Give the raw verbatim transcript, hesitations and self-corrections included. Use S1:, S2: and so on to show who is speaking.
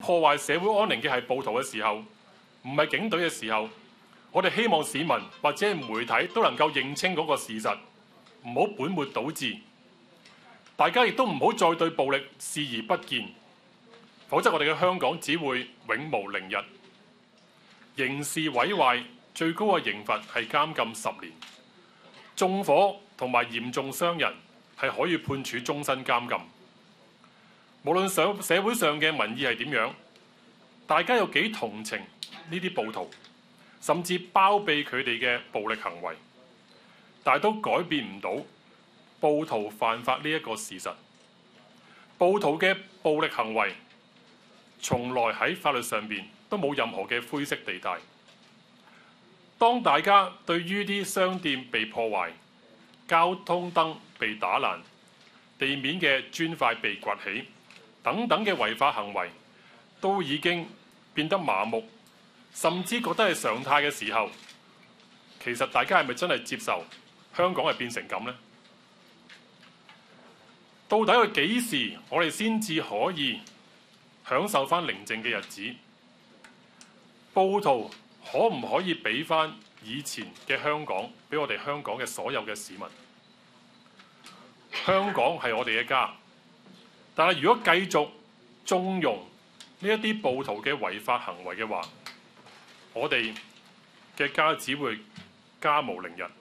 S1: 破壞社會安寧嘅係暴徒嘅時候，唔係警隊嘅時候，我哋希望市民或者係媒體都能夠認清嗰個事實，唔好本末倒置。大家亦都唔好再對暴力視而不見，否則我哋嘅香港只會永無寧日。刑事毀壞最高嘅刑罰係監禁十年，縱火同埋嚴重傷人係可以判處終身監禁。無論上社會上嘅民意係點樣，大家有幾同情呢啲暴徒，甚至包庇佢哋嘅暴力行為，但係都改變唔到暴徒犯法呢一個事實。暴徒嘅暴力行為從來喺法律上邊都冇任何嘅灰色地帶。當大家對於啲商店被破壞、交通燈被打爛、地面嘅磚塊被掘起等等嘅違法行為都已經變得麻木，甚至覺得係常態嘅時候，其實大家係咪真係接受香港係變成咁呢？到底係幾時我哋先至可以享受翻寧靜嘅日子？暴徒可唔可以俾翻以前嘅香港俾我哋香港嘅所有嘅市民？香港係我哋嘅家，但係如果繼續縱容呢一啲暴徒嘅違法行為嘅話，我哋嘅家只會家無寧日。